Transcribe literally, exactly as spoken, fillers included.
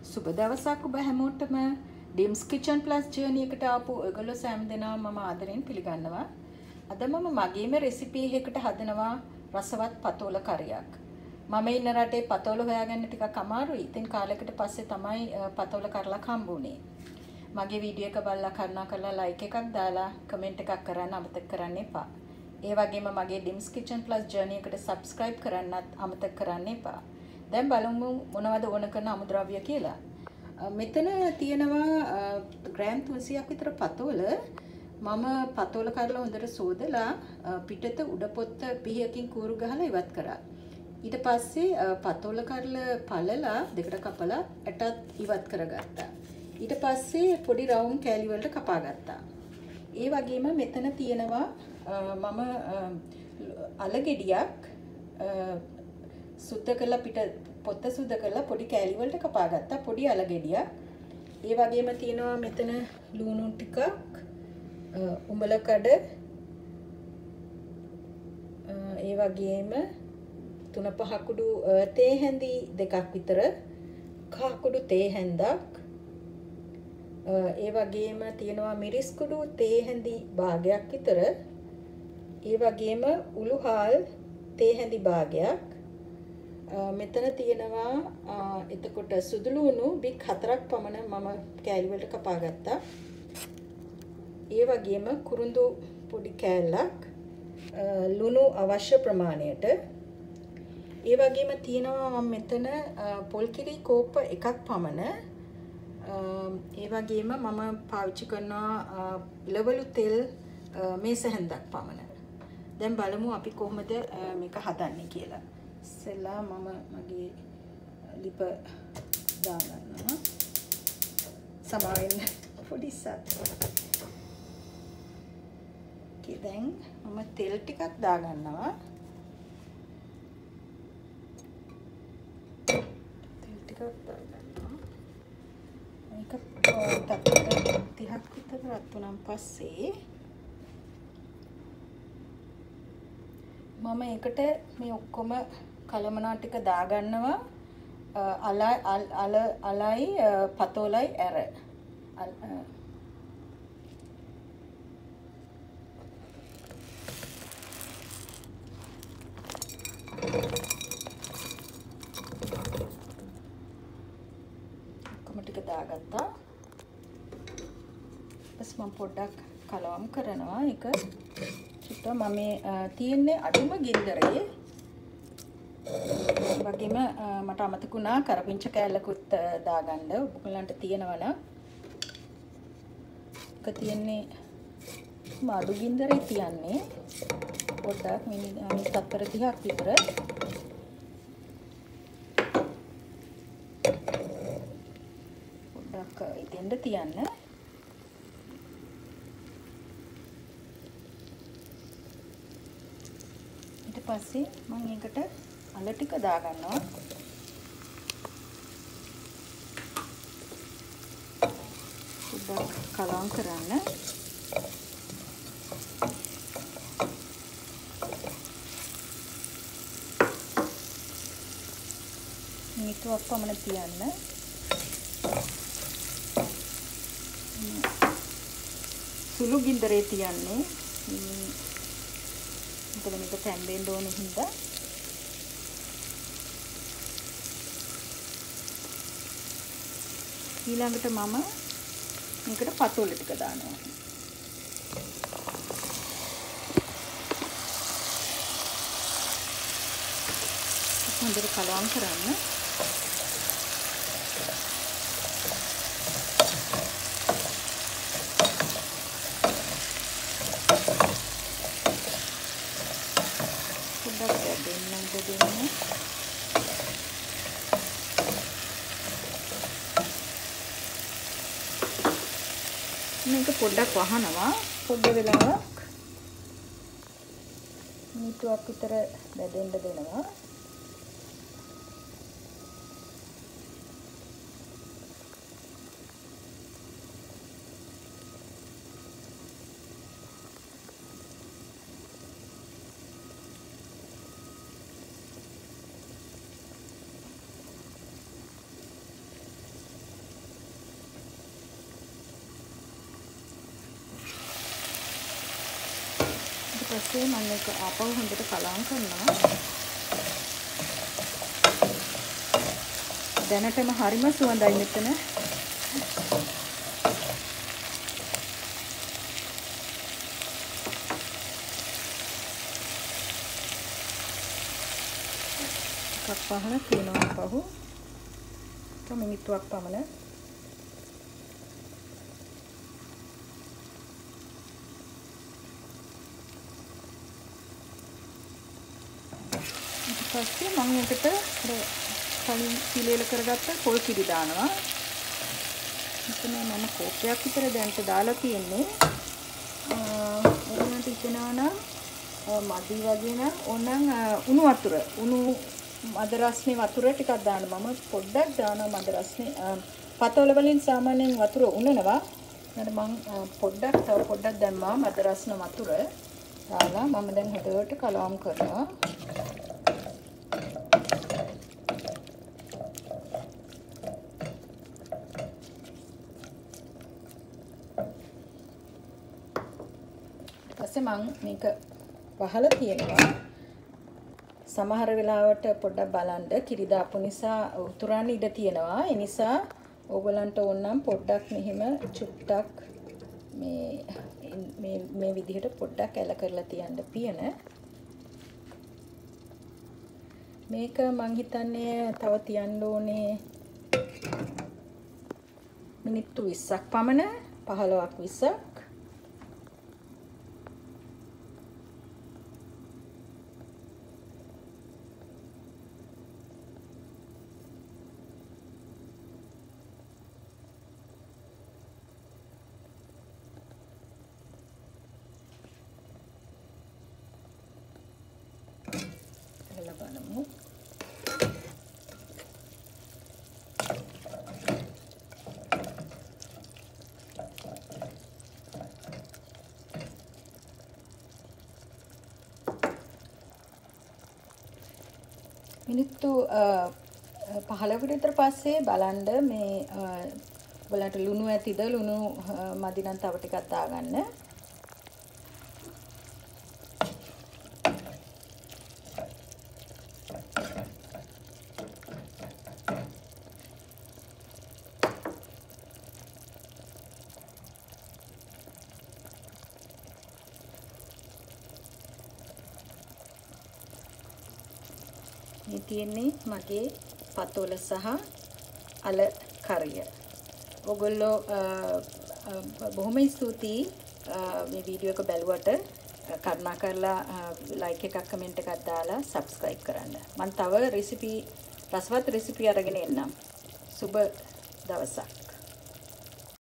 සුබ දවසක් ඔබ හැමෝටම Dim's Kitchen Plus Journey එකට ආපු ඔයගොල්ලෝ සෑම දෙනාම මම ආදරෙන් පිළිගන්නවා. අද මම මගේම රෙසිපි එකකට හදනවා රසවත් පතෝල කරියක්. මම ඉන්න රටේ පතෝල හොයාගන්න ටිකක් අමාරුයි. ඉතින් කාලයකට පස්සේ තමයි පතෝල කරලා හම්බුනේ. මගේ වීඩියෝ එක බලලා කරුණාකරලා like එකක් දාලා comment එකක් කරන්න අමතක කරන්න එපා. ඒ වගේම මගේ Dim's Kitchen Plus Journey එකට subscribe කරන්නත් අමතක කරන්න එපා. දැන් බලමු මොනවද ඕන කරන අමුද්‍රව්‍ය කියලා. මෙතන තියෙනවා ග්‍රෑම් තුන්සියයක් විතර පතෝල. මම පතෝල කරලා හොඳට සෝදලා පිටත උඩ පොත්ත පිහයකින් කූරු ගහලා ඉවත් කරා. ඊට පස්සේ පතෝල කරලා පළලා දෙකට කපලා ඇටත් ඉවත් කරගත්තා. ඊට පස්සේ පොඩි රවුම් කෑලි වලට කපා ගත්තා. ඒ වගේම මෙතන තියෙනවා මම අල ගෙඩියක් සුද්ධ කරලා පිට පොත්ත සුද්ධ කරලා පොඩි කෑලි වලට කපා ගත්තා. පොඩි අල ගෙඩියක්. ඒ වගේම තියෙනවා මෙතන ලුණු ටිකක්, උඹල කඩ, ඒ වගේම තුන පහ කුඩු තේ හැඳි දෙකක් විතර, කහ කුඩු තේ හැඳක්, ඒ වගේම තියෙනවා මිරිස් කුඩු තේ හැඳි භාගයක් විතර, ඒ වගේම උළුහාල් තේ හැඳි භාගයක්, මෙතන තියෙනවා එතකොට සුදුලුණු බික් හතරක් පමණ මම කෑලි වලට කපා ගත්තා. ඒ වගේම කුරුඳු පොඩි කෑල්ලක්, ලුණු අවශ්‍ය ප්‍රමාණයට. ඒ වගේම තියෙනවා මම මෙතන පොල් කිරි කෝප්ප එකක් පමණ. ඒ වගේම මම පාවිච්චි කරනවා ඉලවලු තෙල් මේස හැන්දක් පමණ. දැන් බලමු අපි කොහොමද මේක හදන්නේ කියලා. ඉස්සෙල්ලා මම මගේ ලිප දාගන්නවා. සමාවෙන්න පොඩි සත්. okay දැන් මම තෙල් ටිකක් දාගන්නවා. තෙල් ටිකක් දාගන්නවා. මේක තත්පර තිහක් විතර රත් වුණාන් පස්සේ මම ඒකට මේ ඔක්කොම කලමනා ටික දාගන්නවා. අල අල අලයි පතෝලයි ඇර. ඔක්කොම ටික දාගත්තා. ඊපස් මම පොඩ්ඩක් කලවම් කරනවා. ඒක චුට්ට මම මේ තියෙන්නේ අඩුම ගින්දරේ. ඒ වගේම මට අමතක වුණා කරපිංච කෑල්ලකුත් දාගන්න. ඔයගලන්ට තියෙනවනම් ඒක තියෙන්නේ අඩු ගින්දරේ තියන්නේ. පොඩ්ඩක් මිනිත් තත්පර තිහක් විතර. පොඩ්ඩක් ඉතින්ද තියන්න. ඊට පස්සේ මම ඒකට අල ටික දාගන්නවා. පොඩ්ඩක් කලවම් කරන්න. මිනිත්තුවක් පමණ තියන්න. සුළු ගින්දරේ තියන්නේ. මොකද මේක තැම්බෙන්න ඕනේ හින්දා. ඊළඟට මම මේකට පතෝල ටික දානවා. හොඳට කලවම් කරන්න. පොඩ්ඩක් දෙන්න දෙන්න. මේක පොඩ්ඩක් වහනවා. පොඩ්ඩ වෙලාවක් මිනිත්තුවක් විතර බැදෙන්න දෙනවා. ඊපස්සේ මම මේක ආපහු හොඳට කලවම් කරනවා. දැනටම හරිම සුවඳයි මෙතන. එකක් පහන තියෙනවා ආපහු. එක මිනිත්තුවක් පමණ. ඊපස්සේ මම එකට කලින් පිළියෙල කරගත්ත පොල් කිරි දානවා. මෙතන මම කෝප්පයක් විතර දැන්ට දාලා තියෙන්නේ. ඔයාලට හිතෙනවා නම් මදි වගේ නම් ඕනනම් උණු වතුර උණු මද රස්නේ වතුර ටිකක් දාන්න. මම පොඩ්ඩක් දානවා මද රස්නේ. පතවල වලින් සාමාන්‍යයෙන් වතුර උනනවා. ඊට මම පොඩ්ඩක් තව පොඩ්ඩක් දැම්මා මද රස්න වතුර. දාලා මම දැන් හොඳට කලවම් කරනවා. ඊපස්සේ මම මේක වහලා තියෙනවා. සමහර වෙලාවට පොඩ්ඩක් බලන්න කිරි දාපු නිසා උතුරන්න ඉඩ තියෙනවා. ඒ නිසා ඕගලන්ට ඕනනම් පොඩ්ඩක් මෙහෙම චුට්ටක් මේ මේ මේ විදිහට පොඩ්ඩක් ඇල කරලා තියන්න පියන. මේක මං හිතන්නේ තව තියන්න ඕනේ මිනිත්තු විස්සක් පමණ, පහළොවක් විස්සක්. බලමු. මිනිත්තු පහළොවකට විතර පස්සේ බලන්න මේ ඔයාලට ලුණු ඇතිද, ලුණු මදි නම් තව ටිකක් දාගන්න. මේ තියෙන්නේ මගේ පතෝල සහ අල කරිය. ඔයගොල්ලෝ බොහොම ස්තුතියි මේ වීඩියෝ එක බැලුවට. කරුණාකරලා ලයික් එකක් කමෙන්ට් එකක් දාලා සබ්ස්ක්‍රයිබ් කරන්න. මම තව රෙසිපි රසවත් රෙසිපි අරගෙන එන්නම්. සුබ දවසක්.